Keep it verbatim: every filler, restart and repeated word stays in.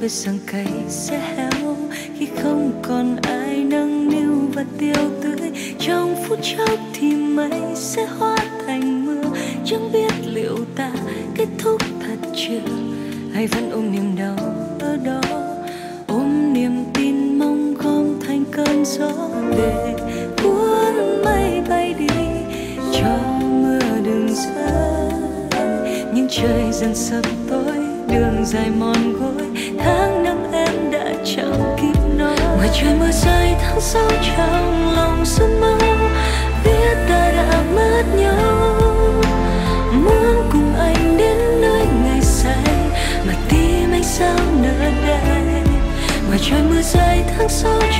biết rằng cây sẽ héo khi không còn ai nâng niu và tiêu tưới. Trong phút chốc thì mây sẽ hóa thành mưa, chẳng biết liệu ta kết thúc thật chưa, hay vẫn ôm niềm đau ở đó, ôm niềm tin mong gom thành cơn gió để cuốn mây bay đi, cho mưa đừng rơi. Nhưng trời dần sập tối, đường dài mòn gối, tháng năm em đã chẳng kịp nói. Ngoài trời mưa rơi tháng sáu trong lòng sương mơ, biết ta đã mất nhau. Muốn cùng anh đến nơi ngày say, mà tim anh sao nỡ đây. Ngoài trời mưa rơi tháng sáu